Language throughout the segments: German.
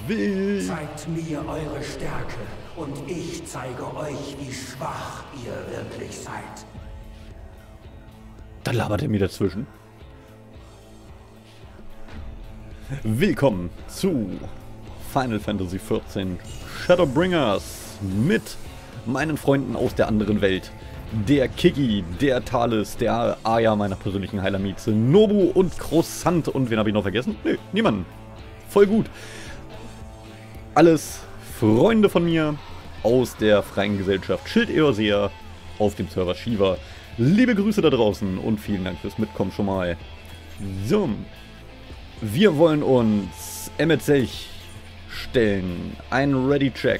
Zeigt mir eure Stärke und ich zeige euch, wie schwach ihr wirklich seid. Da labert er mir dazwischen. Willkommen zu Final Fantasy XIV Shadowbringers mit meinen Freunden aus der anderen Welt. Der Kiki, der Thales, der Aya meiner persönlichen Heilermieze, Nobu und Croissant. Und wen habe ich noch vergessen? Nö, niemanden. Voll gut. Alles Freunde von mir aus der freien Gesellschaft Schild Eorsea auf dem Server Shiva. Liebe Grüße da draußen und vielen Dank fürs Mitkommen schon mal. So, wir wollen uns Emmet Selch stellen. Ein Ready-Check.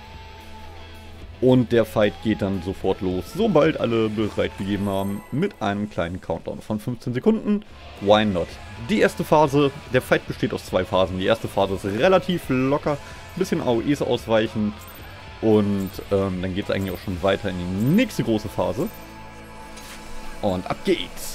Und der Fight geht dann sofort los, sobald alle bereit gegeben haben, mit einem kleinen Countdown von 15 Sekunden. Why not? Die erste Phase, der Fight besteht aus 2 Phasen. Die erste Phase ist relativ locker, ein bisschen AOEs ausweichen. Und dann geht es eigentlich auch schon weiter in die nächste große Phase. Und ab geht's!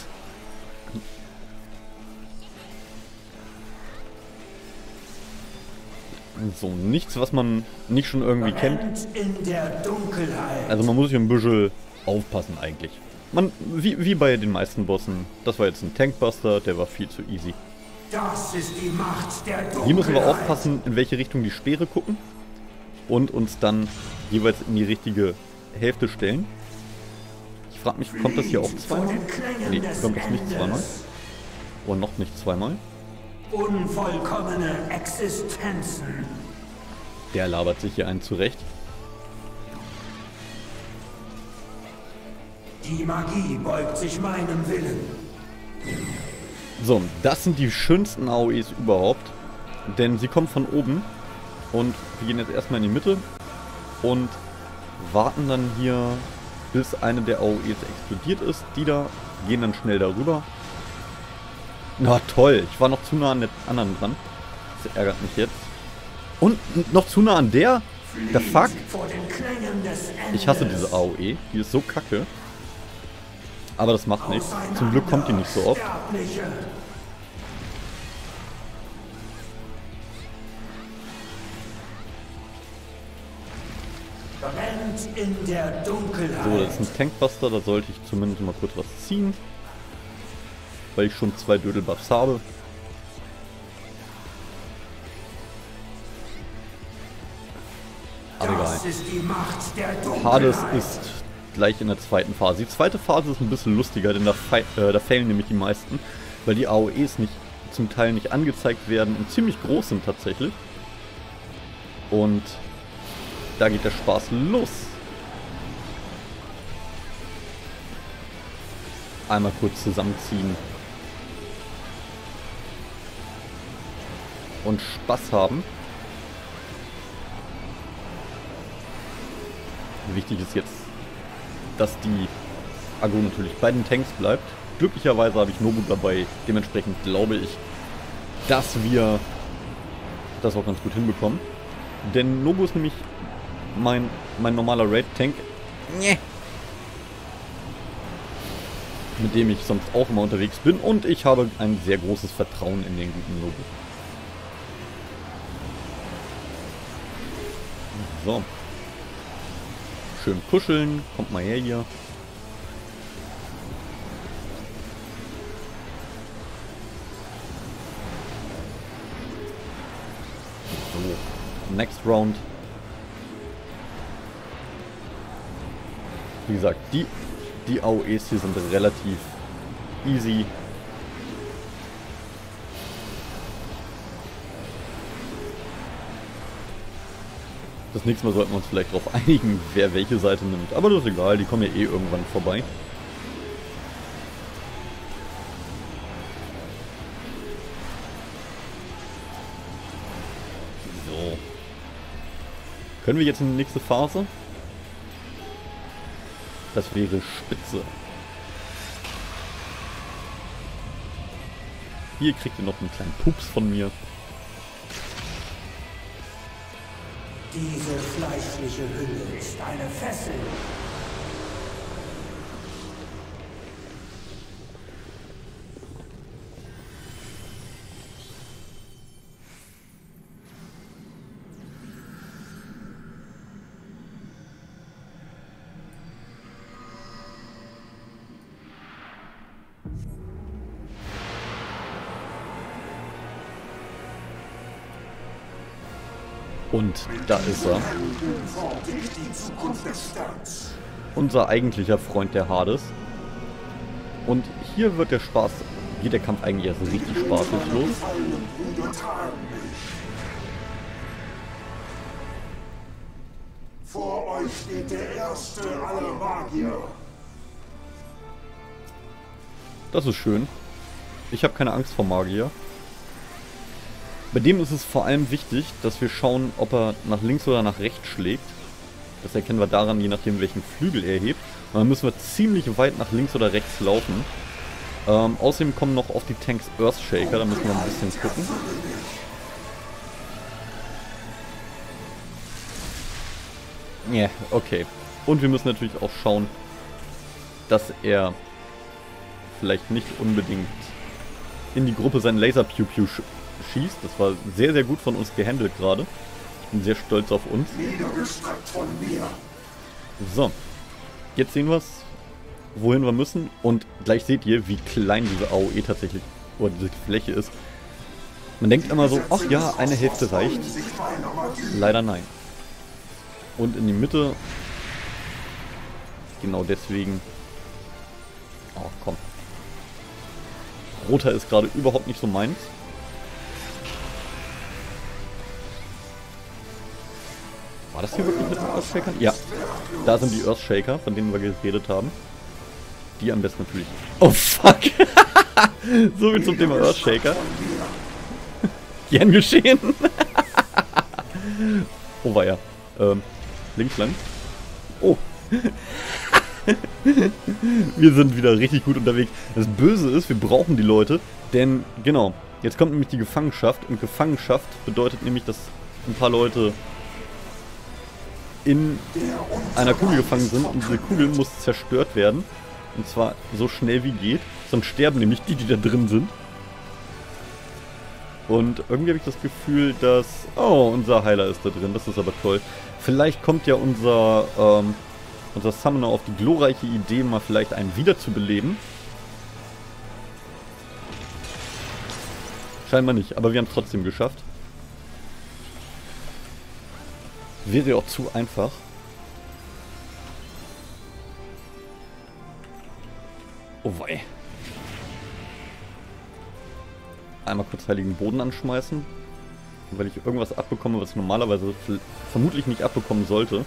So, nichts, was man nicht schon irgendwie kennt. Also man muss hier ein bisschen aufpassen eigentlich. Wie bei den meisten Bossen. Das war jetzt ein Tankbuster, der war viel zu easy. Das ist die Macht der Dunkelheit. Hier müssen wir aufpassen, in welche Richtung die Speere gucken. Und uns dann jeweils in die richtige Hälfte stellen. Ich frage mich, kommt das hier auch zweimal? Nee, kommt das nicht zweimal. Oder noch nicht zweimal. Unvollkommene Existenzen. Der labert sich hier einen zurecht. Die Magie beugt sich meinem Willen. So, das sind die schönsten AOEs überhaupt. Denn sie kommen von oben. Und wir gehen jetzt erstmal in die Mitte. Und warten dann hier, bis eine der AOEs explodiert ist. Die da gehen dann schnell darüber. Na toll, ich war noch zu nah an der anderen dran. Das ärgert mich jetzt. Und noch zu nah an der? Der Fuck? Ich hasse diese AOE, die ist so kacke. Aber das macht nichts. Zum Glück kommt die nicht so oft. So, das ist ein Tankbuster, da sollte ich zumindest mal kurz was ziehen. Weil ich schon 2 Dödelbuffs habe. Aber egal. Hades ist gleich in der zweiten Phase. Die zweite Phase ist ein bisschen lustiger, denn da failen nämlich die meisten, weil die AOEs zum Teil nicht angezeigt werden und ziemlich groß sind tatsächlich. Und da geht der Spaß los. Einmal kurz zusammenziehen. Und Spaß haben. Wichtig ist jetzt, dass die Aggro natürlich bei den Tanks bleibt. Glücklicherweise habe ich Nobu dabei. Dementsprechend glaube ich, dass wir das auch ganz gut hinbekommen. Denn Nobu ist nämlich mein normaler Raid-Tank, mit dem ich sonst auch immer unterwegs bin. Und ich habe ein sehr großes Vertrauen in den guten Nobu. So. Schön kuscheln. Kommt mal her hier. So. Next Round. Wie gesagt, die AOEs hier sind relativ easy. Das nächste Mal sollten wir uns vielleicht darauf einigen, wer welche Seite nimmt. Aber das ist egal, die kommen ja eh irgendwann vorbei. So. Können wir jetzt in die nächste Phase? Das wäre spitze. Hier kriegt ihr noch einen kleinen Pups von mir. Diese fleischliche Hülle ist eine Fessel. Und da ist er. Unser eigentlicher Freund der Hades. Und hier wird der Spaß, geht der Kampf eigentlich erst richtig spaßig los. Vor euch steht der erste aller Magier. Das ist schön. Ich habe keine Angst vor Magier. Bei dem ist es vor allem wichtig, dass wir schauen, ob er nach links oder nach rechts schlägt. Das erkennen wir daran, je nachdem welchen Flügel er hebt. Und dann müssen wir ziemlich weit nach links oder rechts laufen. Außerdem kommen noch auf die Tanks Earthshaker, da müssen wir ein bisschen gucken. Ja, yeah, okay. Und wir müssen natürlich auch schauen, dass er vielleicht nicht unbedingt in die Gruppe seinen Laser-Pew-Pew schießt. Das war sehr, sehr gut von uns gehandelt gerade. Ich bin sehr stolz auf uns. So. Jetzt sehen wir es, wohin wir müssen. Und gleich seht ihr, wie klein diese AOE tatsächlich, oder diese Fläche ist. Man denkt immer so, ach ja, eine Hälfte reicht. Leider nein. Und in die Mitte. Genau deswegen. Oh, komm. Roter ist gerade überhaupt nicht so meins. War das hier wirklich mit den Earthshakern? Ja. Da sind die Earthshaker, von denen wir geredet haben. Die am besten natürlich... Oh, fuck! So viel zum Thema Earthshaker. Gern geschehen. Oh, war ja. Links lang. Oh. Wir sind wieder richtig gut unterwegs. Das Böse ist, wir brauchen die Leute, denn, genau, jetzt kommt nämlich die Gefangenschaft. Und Gefangenschaft bedeutet nämlich, dass ein paar Leute in einer Kugel gefangen sind und diese Kugel muss zerstört werden. Und zwar so schnell wie geht. Sonst sterben nämlich die, die da drin sind. Und irgendwie habe ich das Gefühl, dass... Oh, unser Heiler ist da drin. Das ist aber toll. Vielleicht kommt ja unser Summoner auf die glorreiche Idee, mal vielleicht einen wiederzubeleben. Scheinbar nicht, aber wir haben es trotzdem geschafft. Wäre ja auch zu einfach. Oh wei. Einmal kurz heiligen Boden anschmeißen. Weil ich irgendwas abbekomme, was ich normalerweise vermutlich nicht abbekommen sollte.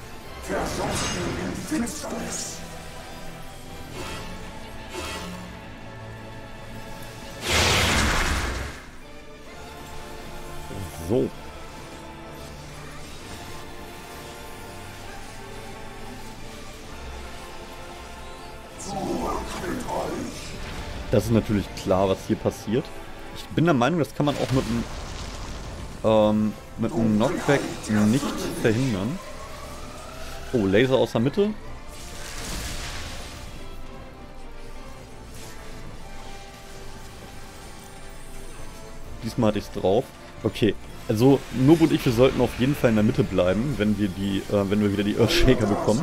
So. Das ist natürlich klar, was hier passiert. Ich bin der Meinung, das kann man auch mit einem Knockback nicht verhindern. Oh, Laser aus der Mitte. Diesmal hatte ich es drauf. Okay, also Nobu und ich, wir sollten auf jeden Fall in der Mitte bleiben, wenn wir wieder die Earthshaker bekommen.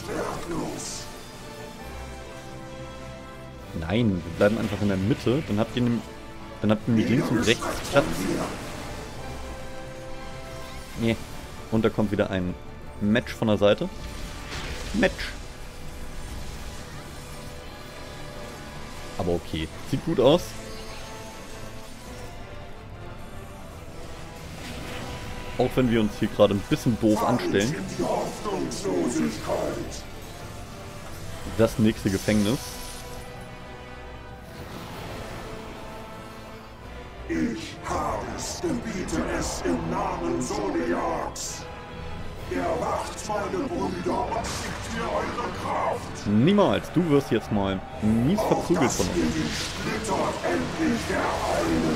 Nein, wir bleiben einfach in der Mitte. Dann habt ihr nämlich links und rechts Platz. Nee. Und da kommt wieder ein Match von der Seite. Match. Aber okay. Sieht gut aus. Auch wenn wir uns hier gerade ein bisschen doof anstellen. Das nächste Gefängnis. Ich, Hades, gebiete es im Namen Zodiacs. Erwacht, meine Brüder, und schickt mir eure Kraft. Niemals, du wirst jetzt mal mies verprügelt von uns. Splittert endlich der eine.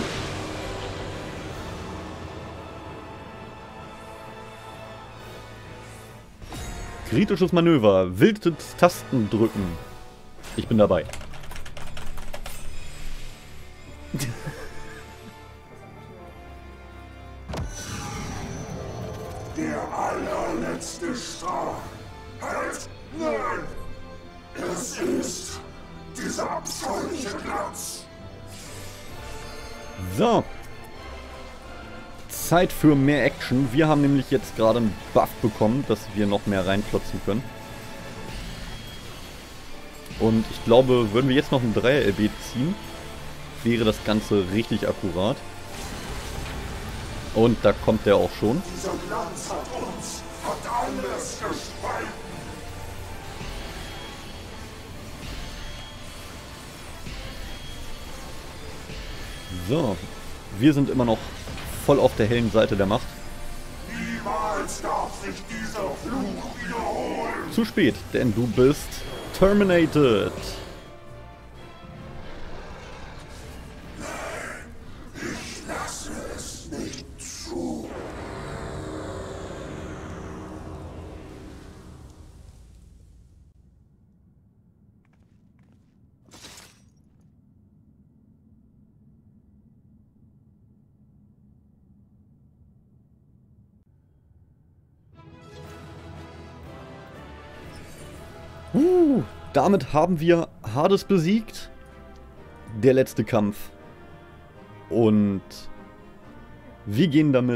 Kritisches Manöver, wildes Tasten drücken. Ich bin dabei. Der allerletzte Strahl. Halt! Nein! Es ist dieser abscheuliche Glanz. So. Zeit für mehr Action. Wir haben nämlich jetzt gerade einen Buff bekommen, dass wir noch mehr reinklotzen können. Und ich glaube, würden wir jetzt noch einen 3er-LB ziehen, wäre das Ganze richtig akkurat. Und da kommt der auch schon. Dieser Glanz hat alles gespalten. So, wir sind immer noch voll auf der hellen Seite der Macht. Niemals darf sich dieser Fluch wiederholen. Zu spät, denn du bist terminated. Ich lasse es nicht zu. Damit haben wir Hades besiegt. Der letzte Kampf. Und wir gehen damit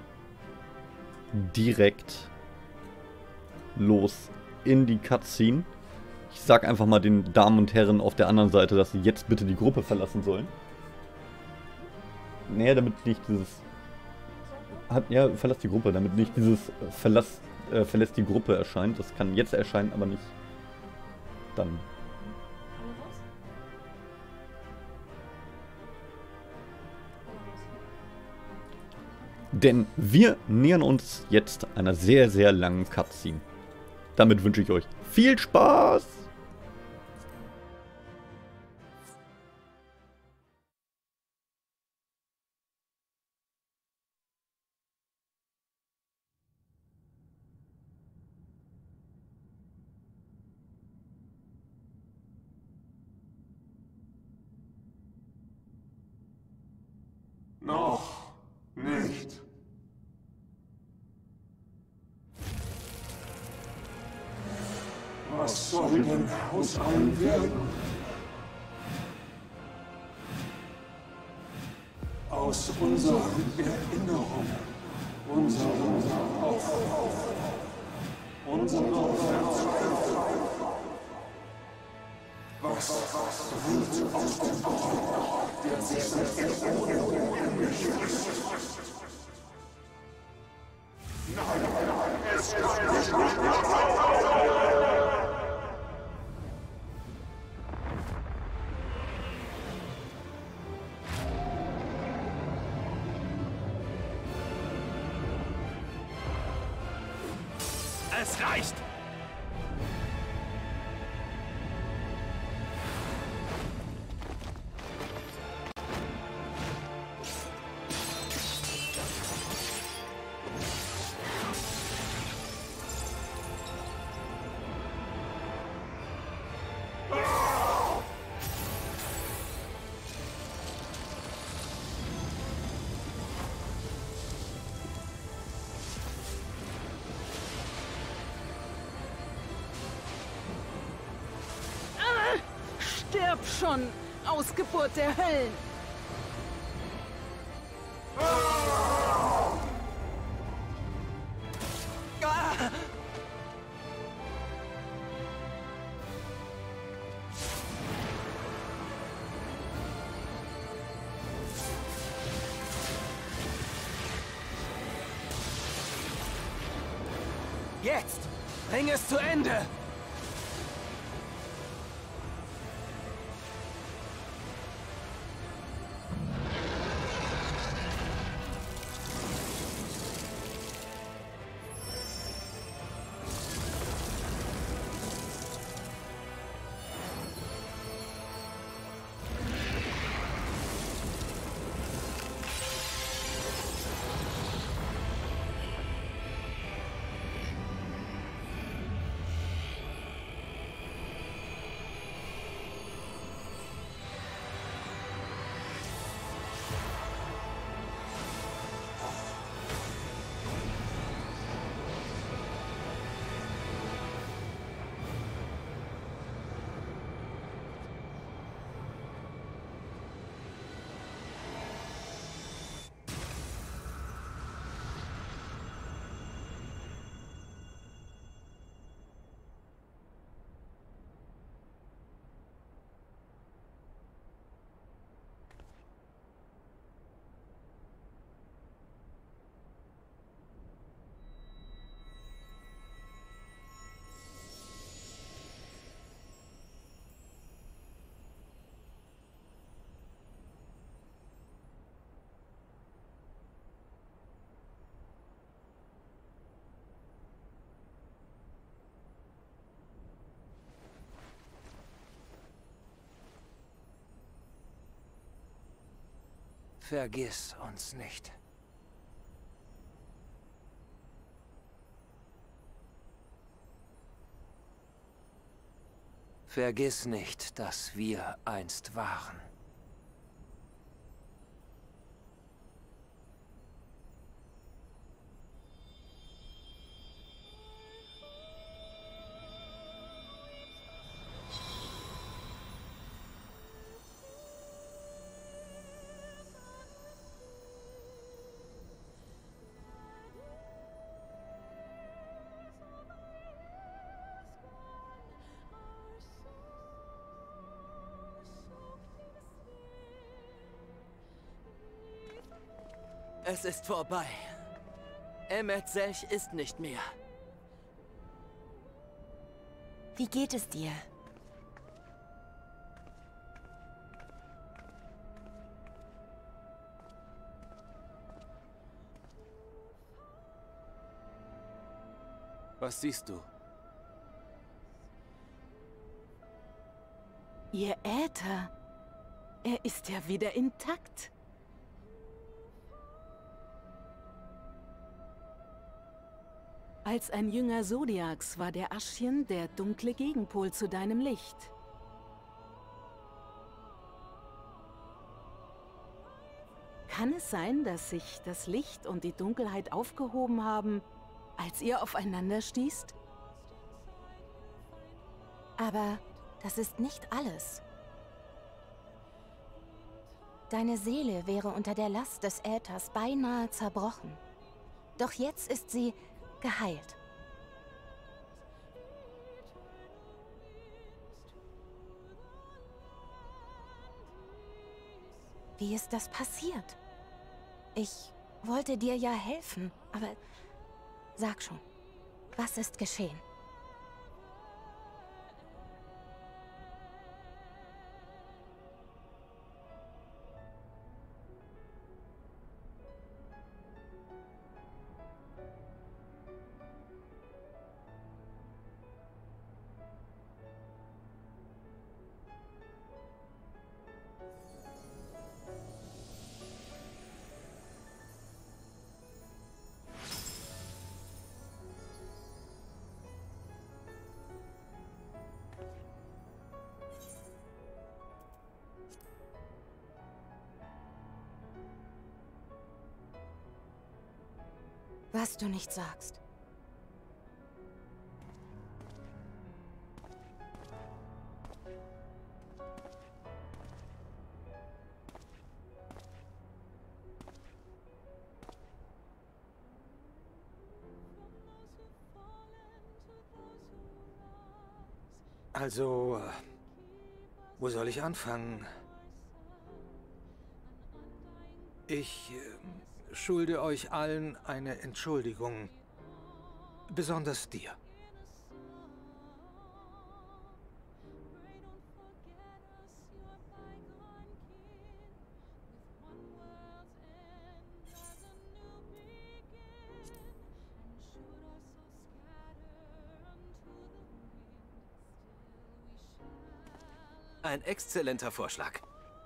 direkt los in die Cutscene. Ich sag einfach mal den Damen und Herren auf der anderen Seite, dass sie jetzt bitte die Gruppe verlassen sollen. Naja, damit nicht dieses... Ja, verlass die Gruppe, damit nicht dieses verlässt die Gruppe erscheint. Das kann jetzt erscheinen, aber nicht dann. Denn wir nähern uns jetzt einer sehr, sehr langen Cutscene. Damit wünsche ich euch viel Spaß! Noch nicht. Was soll denn aus allen werden? Aus unseren Erinnerungen, unserer Verzweiflung. Was wird aus dem Ort, der sich seit unendlich ist? Nein, es kann nicht Es reicht! Stirb schon, Ausgeburt der Höllen! Jetzt! Bring es zu Ende! Vergiss uns nicht. Vergiss nicht, dass wir einst waren. Es ist vorbei. Emmet Selch ist nicht mehr. Wie geht es dir? Was siehst du? Ihr Äther. Er ist ja wieder intakt. Als ein Jünger Zodiacs war der Aschchen der dunkle Gegenpol zu deinem Licht. Kann es sein, dass sich das Licht und die Dunkelheit aufgehoben haben, als ihr aufeinander stießt? Aber das ist nicht alles. Deine Seele wäre unter der Last des Äthers beinahe zerbrochen. Doch jetzt ist sie geheilt. Wie ist das passiert? Ich wollte dir ja helfen, aber sag schon, was ist geschehen? Was du nicht sagst. Also, wo soll ich anfangen? Ich schulde euch allen eine Entschuldigung. Besonders dir. Ein exzellenter Vorschlag.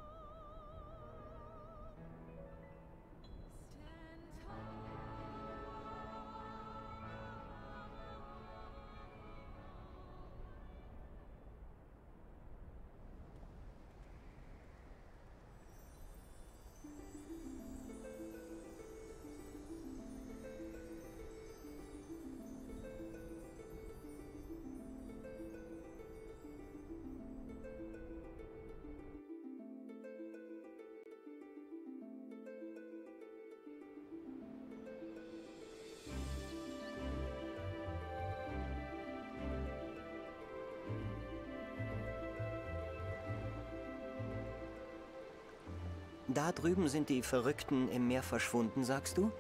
Da drüben sind die Verrückten im Meer verschwunden, sagst du?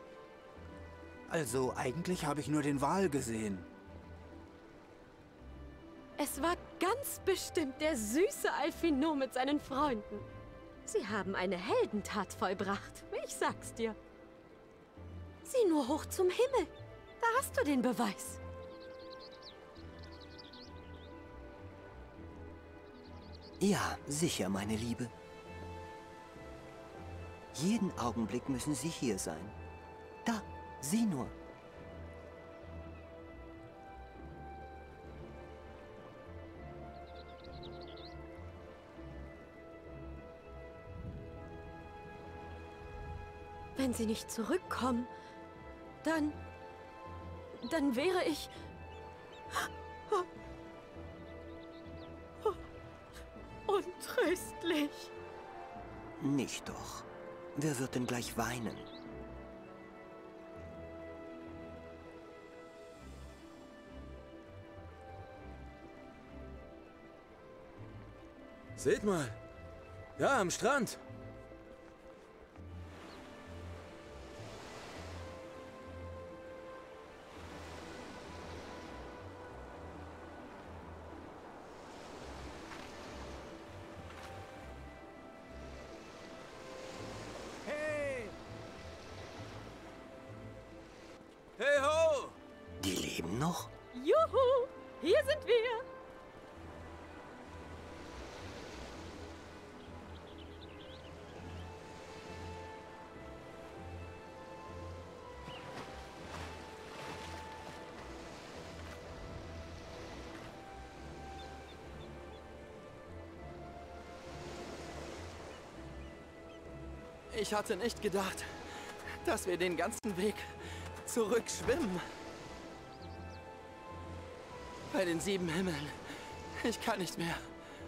Also, eigentlich habe ich nur den Wal gesehen. Es war ganz bestimmt der süße Alphino mit seinen Freunden. Sie haben eine Heldentat vollbracht, ich sag's dir. Sieh nur hoch zum Himmel. Da hast du den Beweis. Ja, sicher, meine Liebe. Jeden Augenblick müssen sie hier sein. Da, sieh nur. Wenn sie nicht zurückkommen, dann wäre ich... untröstlich. Nicht doch. Wer wird denn gleich weinen? Seht mal. Ja, am Strand. Hey ho! Die leben noch? Juhu, hier sind wir. Ich hatte nicht gedacht, dass wir den ganzen Weg zurückschwimmen. Bei den 7 Himmeln. Ich kann nicht mehr.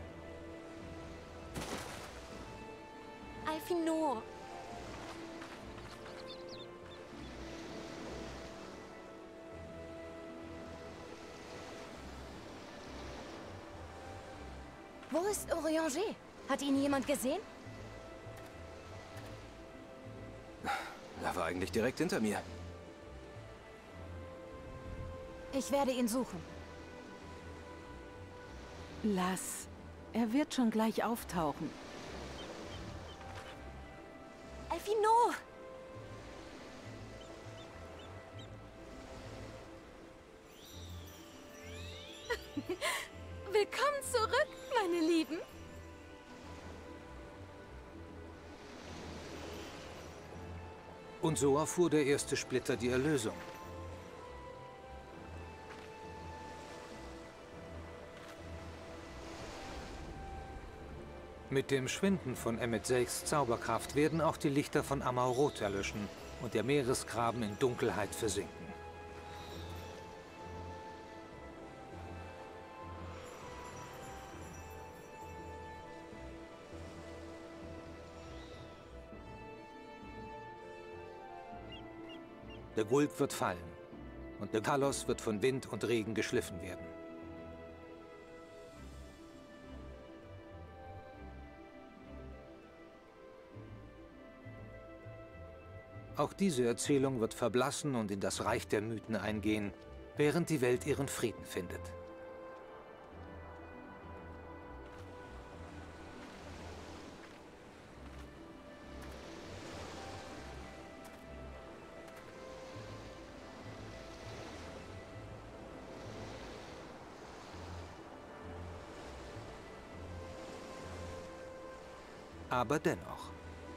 Alfinor. Wo ist Orianger? Hat ihn jemand gesehen? Er war eigentlich direkt hinter mir. Ich werde ihn suchen. Lass. Er wird schon gleich auftauchen. Alfinor! Willkommen zurück, meine Lieben. Und so erfuhr der erste Splitter die Erlösung. Mit dem Schwinden von Emmet Selchs Zauberkraft werden auch die Lichter von Amauroth erlöschen und der Meeresgraben in Dunkelheit versinken. Der Gulp wird fallen und der Kalos wird von Wind und Regen geschliffen werden. Auch diese Erzählung wird verblassen und in das Reich der Mythen eingehen, während die Welt ihren Frieden findet. Aber dennoch.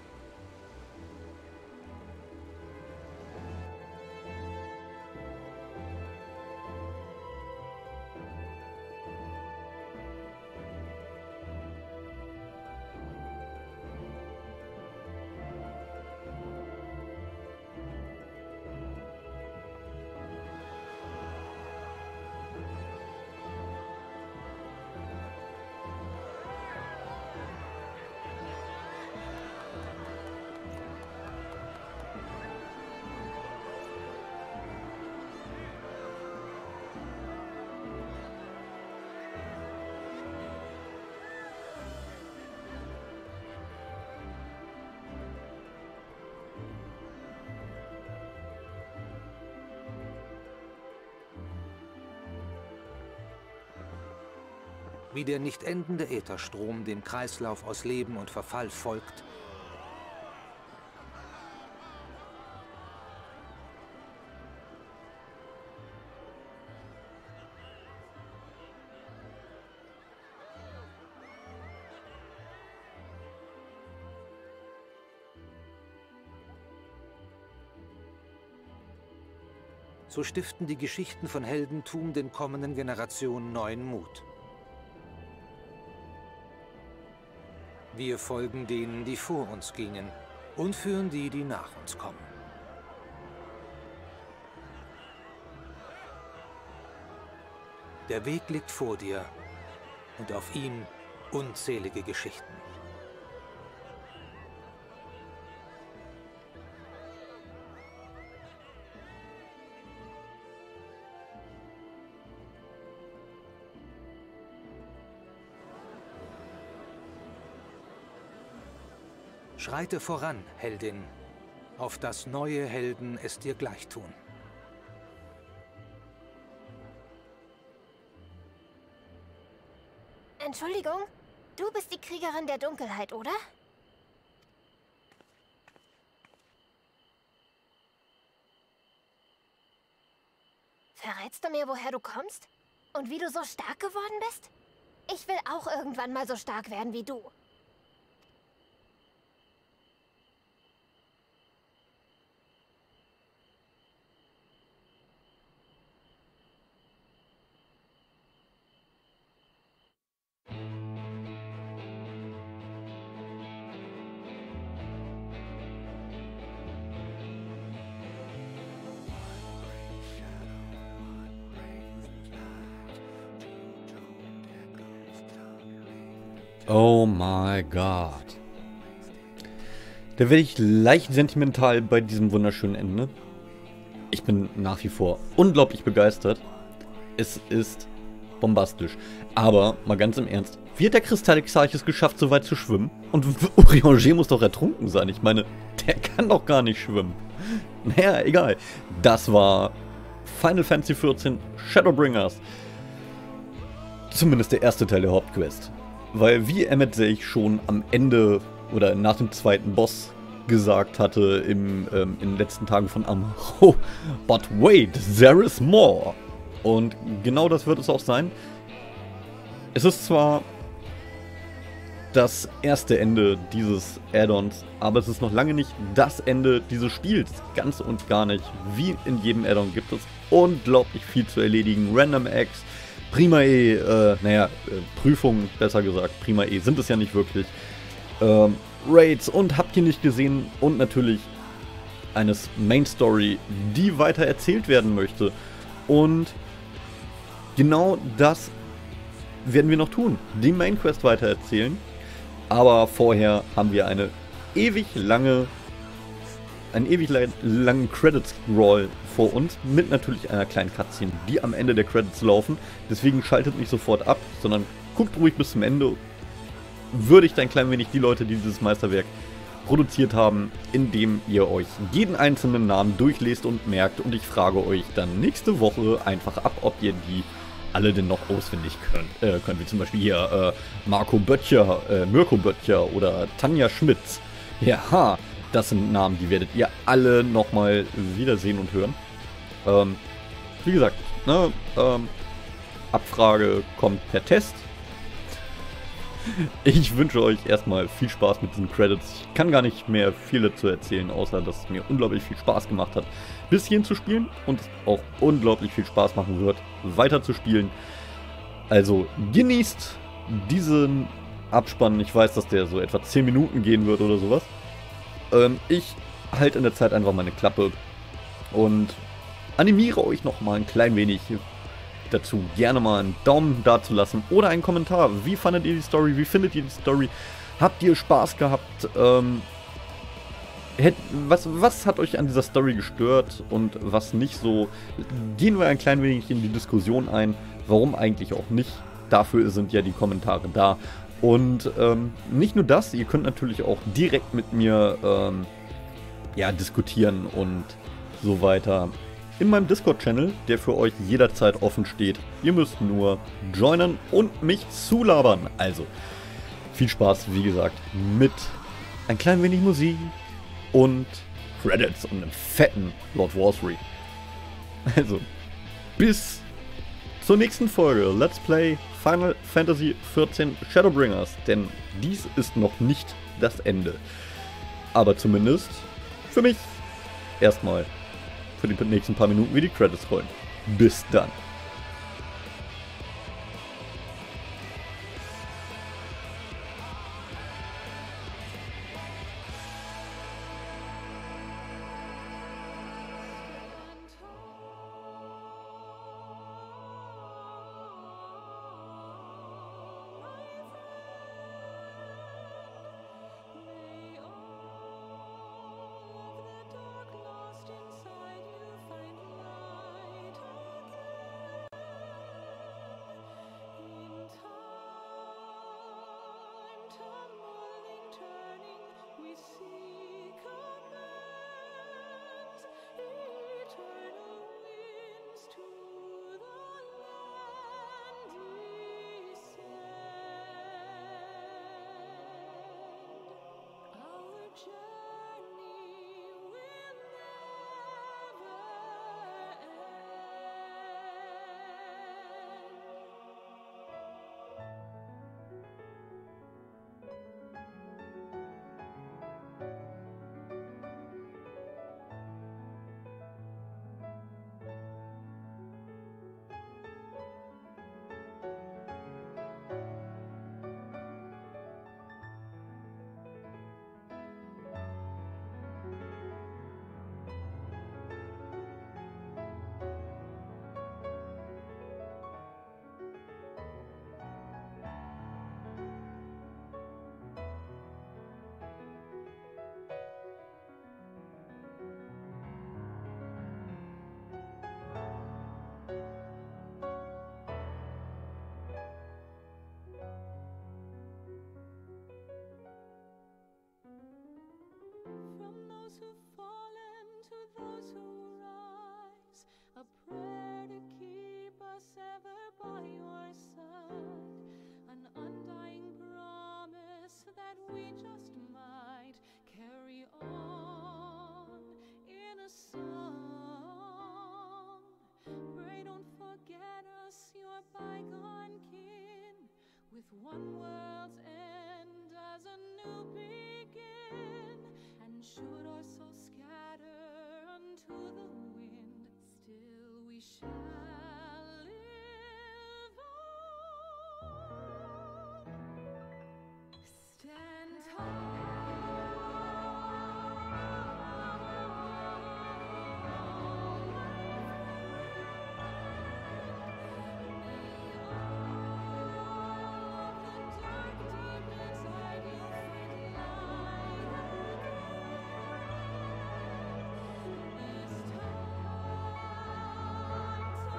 Wie der nicht endende Ätherstrom dem Kreislauf aus Leben und Verfall folgt, so stiften die Geschichten von Heldentum den kommenden Generationen neuen Mut. Wir folgen denen, die vor uns gingen, und führen die, die nach uns kommen. Der Weg liegt vor dir und auf ihm unzählige Geschichten. Schreite voran, Heldin, auf das neue Helden es dir gleich tun. Entschuldigung, du bist die Kriegerin der Dunkelheit, oder? Verrätst du mir, woher du kommst? Und wie du so stark geworden bist? Ich will auch irgendwann mal so stark werden wie du. Oh my God. Da werde ich leicht sentimental bei diesem wunderschönen Ende. Ich bin nach wie vor unglaublich begeistert. Es ist bombastisch. Aber mal ganz im Ernst, wie hat der Kristallexarch es geschafft, so weit zu schwimmen? Und Urianger muss doch ertrunken sein. Ich meine, der kann doch gar nicht schwimmen. Naja, egal. Das war Final Fantasy XIV Shadowbringers. Zumindest der erste Teil der Hauptquest. Weil, wie Emmett sich schon am Ende oder nach dem zweiten Boss gesagt hatte in den letzten Tagen von Amaro, but wait, there is more. Und genau das wird es auch sein. Es ist zwar das erste Ende dieses Add-ons, aber es ist noch lange nicht das Ende dieses Spiels. Ganz und gar nicht. Wie in jedem Add-on gibt es unglaublich viel zu erledigen. Random Acts, Prima-E, Prüfungen, besser gesagt. Prima-E sind es ja nicht wirklich. Raids und habt ihr nicht gesehen. Und natürlich eine Main-Story, die weiter erzählt werden möchte. Und genau das werden wir noch tun. Die Main-Quest weiter erzählen. Aber vorher haben wir einen ewig langen Credits-Roll vor uns, mit natürlich einer kleinen Cutscene, die am Ende der Credits laufen. Deswegen schaltet nicht sofort ab, sondern guckt ruhig bis zum Ende. Würdigt ein klein wenig die Leute, die dieses Meisterwerk produziert haben, indem ihr euch jeden einzelnen Namen durchlest und merkt. Und ich frage euch dann nächste Woche einfach ab, ob ihr die alle denn noch auswendig könnt. Wie zum Beispiel hier Mirko Böttcher oder Tanja Schmitz. Ja, das sind Namen, die werdet ihr alle nochmal wiedersehen und hören. Wie gesagt, ne, Abfrage kommt per Test. Ich wünsche euch erstmal viel Spaß mit diesen Credits. Ich kann gar nicht mehr viel dazu erzählen, außer dass es mir unglaublich viel Spaß gemacht hat, bis hierhin zu spielen und es auch unglaublich viel Spaß machen wird, weiter zu spielen. Also genießt diesen Abspann. Ich weiß, dass der so etwa 10 Minuten gehen wird oder sowas. Ich halte in der Zeit einfach meine Klappe und animiere euch nochmal ein klein wenig dazu, gerne mal einen Daumen da zu lassen oder einen Kommentar. Wie fandet ihr die Story? Wie findet ihr die Story? Habt ihr Spaß gehabt? Was hat euch an dieser Story gestört und was nicht so? Gehen wir ein klein wenig in die Diskussion ein. Warum eigentlich auch nicht? Dafür sind ja die Kommentare da. Und nicht nur das, ihr könnt natürlich auch direkt mit mir diskutieren und so weiter. In meinem Discord-Channel, der für euch jederzeit offen steht. Ihr müsst nur joinen und mich zulabern. Also, viel Spaß, wie gesagt, mit ein klein wenig Musik und Credits und einem fetten Lord Warsry. Also, bis zur nächsten Folge. Let's Play Final Fantasy XIV Shadowbringers. Denn dies ist noch nicht das Ende. Aber zumindest für mich erstmal für die nächsten paar Minuten, wie die Credits rollen. Bis dann. With one world's end as a new begin, and should our souls scatter unto the wind, still we shall live on. Stand tall. Time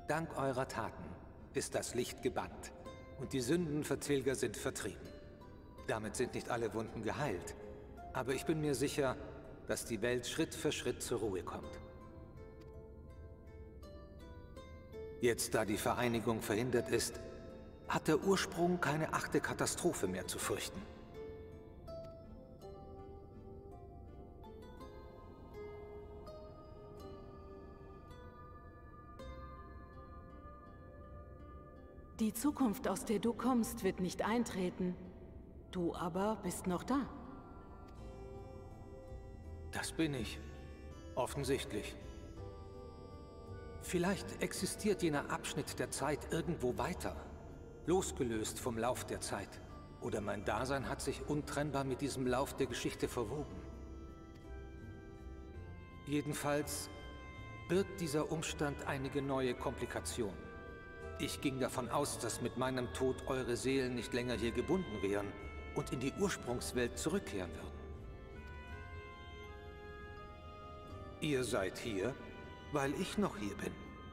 Dank eurer Taten ist das Licht gebannt und die Sündenvetilger sind vertrieben. Damit sind nicht alle Wunden geheilt, aber ich bin mir sicher, dass die Welt Schritt für Schritt zur Ruhe kommt. Jetzt, da die Vereinigung verhindert ist, hat der Ursprung keine 8. Katastrophe mehr zu fürchten. Die Zukunft, aus der du kommst, wird nicht eintreten. Du aber bist noch da. Das bin ich. Offensichtlich. Vielleicht existiert jener Abschnitt der Zeit irgendwo weiter, losgelöst vom Lauf der Zeit. Oder mein Dasein hat sich untrennbar mit diesem Lauf der Geschichte verwoben. Jedenfalls birgt dieser Umstand einige neue Komplikationen. Ich ging davon aus, dass mit meinem Tod eure Seelen nicht länger hier gebunden wären und in die Ursprungswelt zurückkehren würden. Ihr seid hier, weil ich noch hier bin.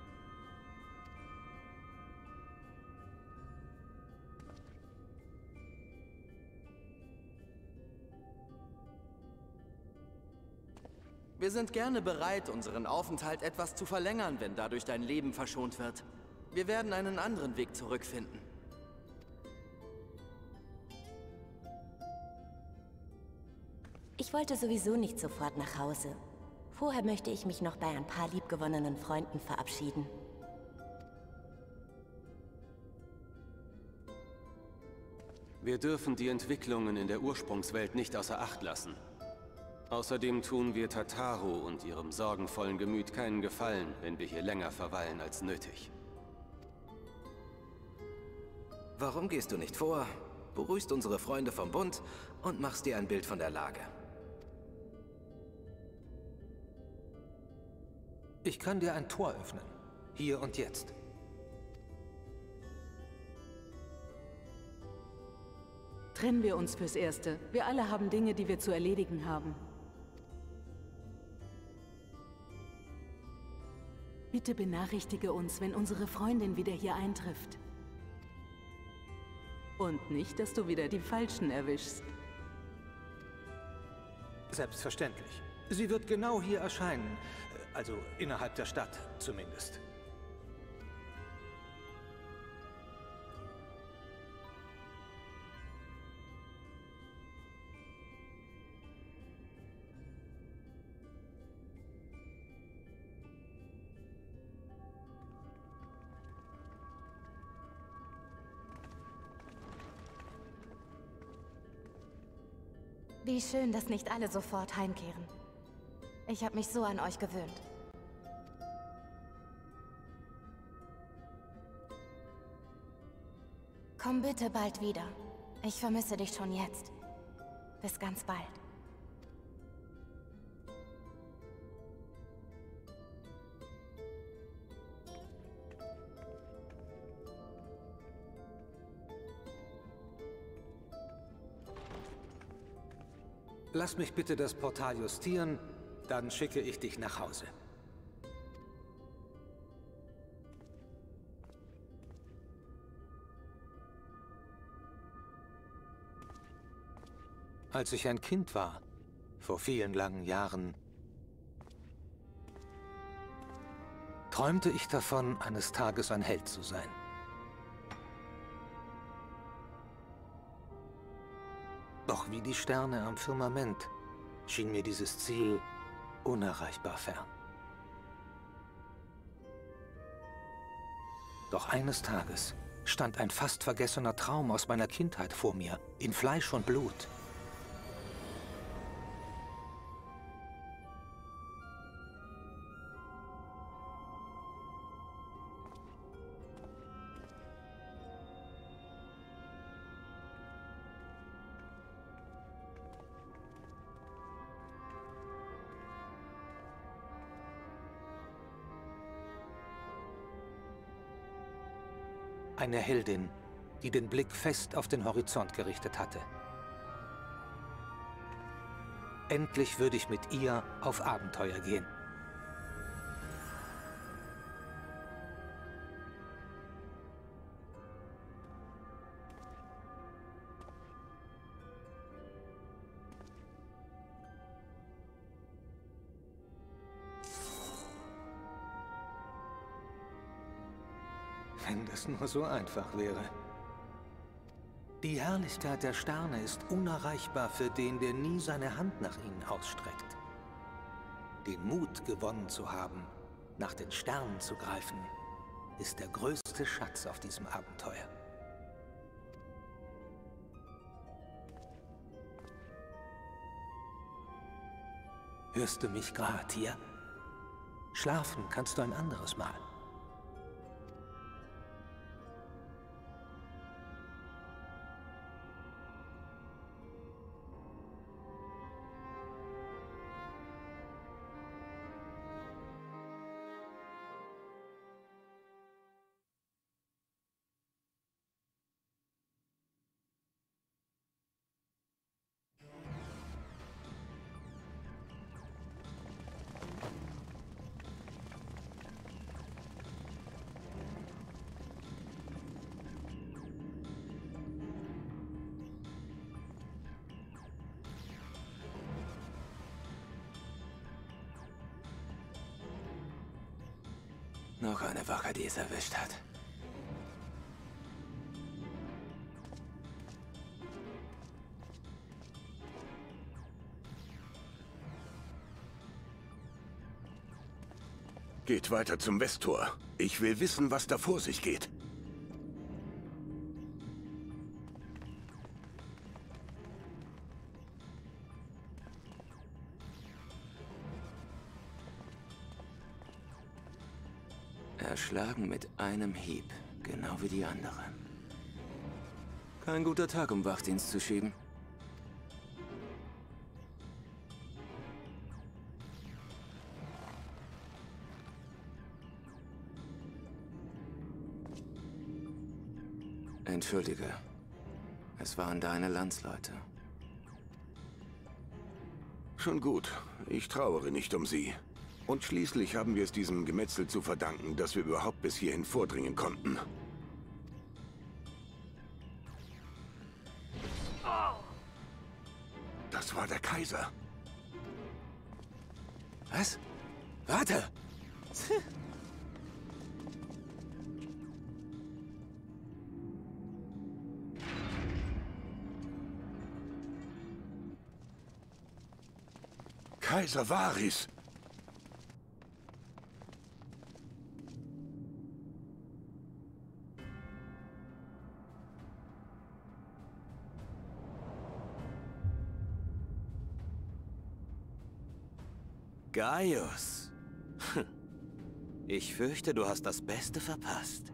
Wir sind gerne bereit, unseren Aufenthalt etwas zu verlängern, wenn dadurch dein Leben verschont wird. Wir werden einen anderen Weg zurückfinden. Ich wollte sowieso nicht sofort nach Hause. Vorher möchte ich mich noch bei ein paar liebgewonnenen Freunden verabschieden. Wir dürfen die Entwicklungen in der Ursprungswelt nicht außer Acht lassen. Außerdem tun wir Tataru und ihrem sorgenvollen Gemüt keinen Gefallen, wenn wir hier länger verweilen als nötig. Warum gehst du nicht vor, beruhigst unsere Freunde vom Bund und machst dir ein Bild von der Lage? Ich kann dir ein Tor öffnen. Hier und jetzt. Trennen wir uns fürs Erste. Wir alle haben Dinge, die wir zu erledigen haben. Bitte benachrichtige uns, wenn unsere Freundin wieder hier eintrifft. Und nicht, dass du wieder die Falschen erwischst. Selbstverständlich. Sie wird genau hier erscheinen. Also innerhalb der Stadt zumindest. Wie schön, dass nicht alle sofort heimkehren. Ich habe mich so an euch gewöhnt. Komm bitte bald wieder. Ich vermisse dich schon jetzt. Bis ganz bald. Lass mich bitte das Portal justieren, dann schicke ich dich nach Hause. Als ich ein Kind war, vor vielen langen Jahren, träumte ich davon, eines Tages ein Held zu sein. Doch wie die Sterne am Firmament schien mir dieses Ziel unerreichbar fern. Doch eines Tages stand ein fast vergessener Traum aus meiner Kindheit vor mir, in Fleisch und Blut. Eine Heldin, die den Blick fest auf den Horizont gerichtet hatte. Endlich würde ich mit ihr auf Abenteuer gehen. Wenn das nur so einfach wäre. Die Herrlichkeit der Sterne ist unerreichbar für den, der nie seine Hand nach ihnen ausstreckt. Den Mut gewonnen zu haben, nach den Sternen zu greifen, ist der größte Schatz auf diesem Abenteuer. Hörst du mich gerade hier? Schlafen kannst du ein anderes Mal. Noch eine Wache, die es erwischt hat. Geht weiter zum Westtor. Ich will wissen, was da vor sich geht. Erschlagen mit einem Hieb, genau wie die anderen. Kein guter Tag, um Wachdienst zu schieben. Entschuldige, es waren deine Landsleute. Schon gut, ich trauere nicht um sie. Und schließlich haben wir es diesem Gemetzel zu verdanken, dass wir überhaupt bis hierhin vordringen konnten. Das war der Kaiser. Was? Warte! Kaiser Varys! Gaius. Ich fürchte, du hast das Beste verpasst.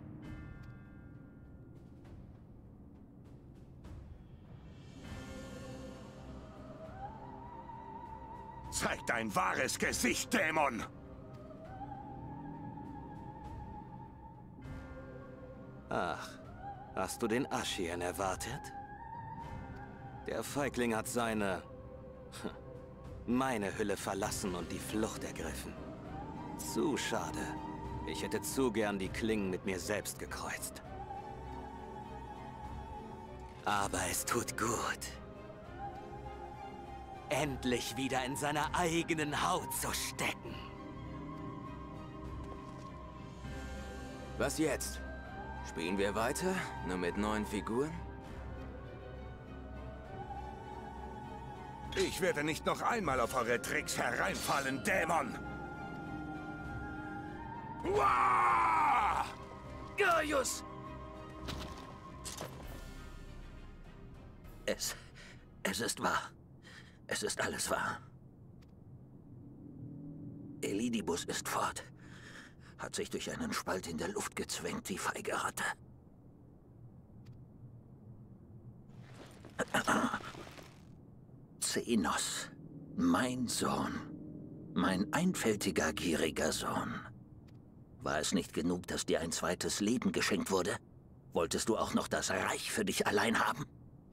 Zeig dein wahres Gesicht, Dämon! Ach, hast du den Ascian erwartet? Der Feigling hat meine Hülle verlassen und die Flucht ergriffen. Zu schade. Ich hätte zu gern die Klingen mit mir selbst gekreuzt. Aber es tut gut, endlich wieder in seiner eigenen Haut zu stecken. Was jetzt? Spielen wir weiter, nur mit neuen Figuren? Ich werde nicht noch einmal auf eure Tricks hereinfallen, Dämon! Uah! Gaius! Es ist wahr. Es ist alles wahr. Elidibus ist fort. Hat sich durch einen Spalt in der Luft gezwängt, die feige Ratte. Zenos, mein Sohn. Mein einfältiger, gieriger Sohn. War es nicht genug, dass dir ein zweites Leben geschenkt wurde? Wolltest du auch noch das Reich für dich allein haben?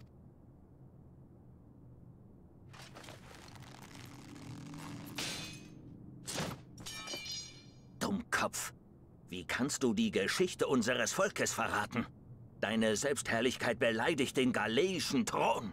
Dummkopf. Wie kannst du die Geschichte unseres Volkes verraten? Deine Selbstherrlichkeit beleidigt den galeischen Thron.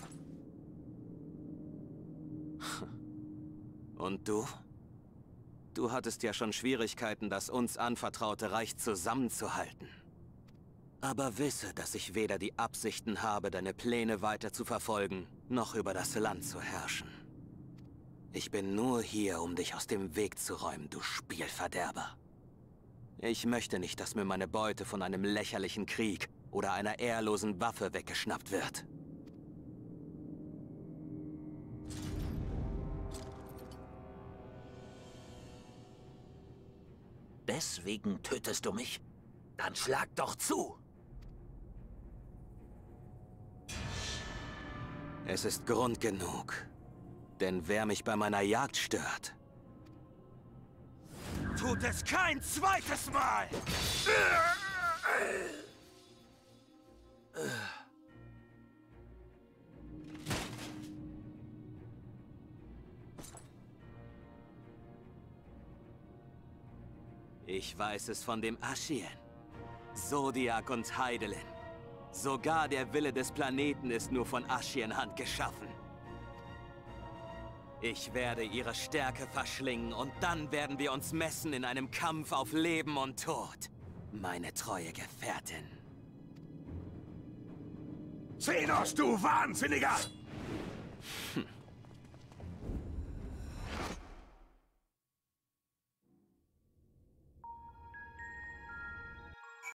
Und du? Du hattest ja schon Schwierigkeiten, das uns anvertraute Reich zusammenzuhalten. Aber wisse, dass ich weder die Absichten habe, deine Pläne weiter zu verfolgen, noch über das Land zu herrschen. Ich bin nur hier, um dich aus dem Weg zu räumen, du Spielverderber. Ich möchte nicht, dass mir meine Beute von einem lächerlichen Krieg oder einer ehrlosen Waffe weggeschnappt wird. Deswegen tötest du mich? Dann schlag doch zu! Es ist Grund genug. Denn wer mich bei meiner Jagd stört, tut es kein zweites Mal! Ich weiß es von dem Aschien, Zodiac und Hydaelyn. Sogar der Wille des Planeten ist nur von Aschien Hand geschaffen. Ich werde ihre Stärke verschlingen und dann werden wir uns messen in einem Kampf auf Leben und Tod. Meine treue Gefährtin. Xenos, du Wahnsinniger!